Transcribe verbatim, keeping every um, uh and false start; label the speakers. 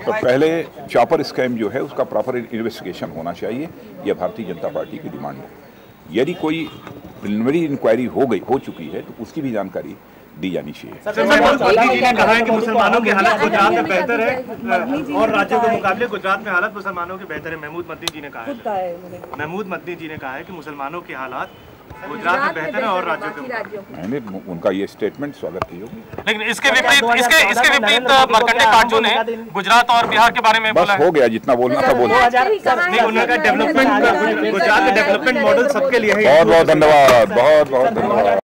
Speaker 1: तो पहले chopper scam जो है उसका प्रॉपर इन्वेस्टिगेशन होना चाहिए, यह भारतीय जनता पार्टी की डिमांड है। यदि कोई प्रिलिमिनरी इंक्वायरी हो गई हो चुकी है तो उसकी भी जानकारी दी जानी चाहिए।
Speaker 2: मोदी जी ने कहा है कि मुसलमानों की हालत गुजरात में बेहतर है और राज्यों के मुकाबले गुजरात में हालत मुसलमानों की बेहतर है। महमूद मदनी जी ने कहा है महमूद मदनी जी ने कहा है कि मुसलमानों की हालात गुजरात में बेहतर है और राज्यों के।
Speaker 1: मैंने उनका ये स्टेटमेंट स्वागत की होगी,
Speaker 3: लेकिन इसके विपरीत इसके इसके विपरीत मार्कंडे काटजू ने गुजरात और बिहार के बारे में बोला।
Speaker 1: बस हो गया, जितना बोलना था बोला।
Speaker 2: डेवलपमेंट गुजरात के डेवलपमेंट मॉडल सबके लिए है।
Speaker 1: बहुत बहुत धन्यवाद, बहुत बहुत धन्यवाद।